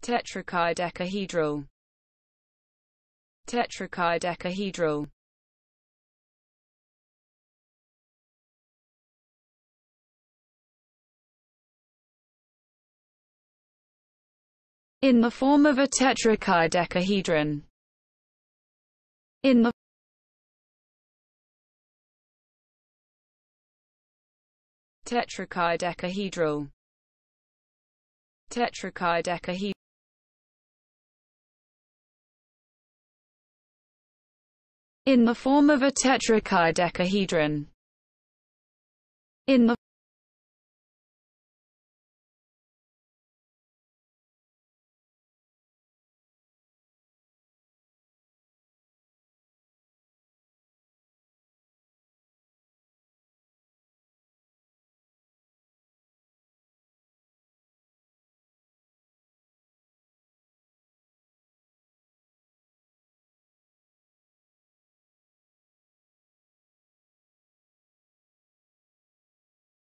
Tetrakaidekahedral. Tetrakaidekahedral. In the form of a tetrakaidekahedron. In the Tetrakaidekahedral. Tetrakaidekahedral. In the form of a tetrakaidekahedron. In the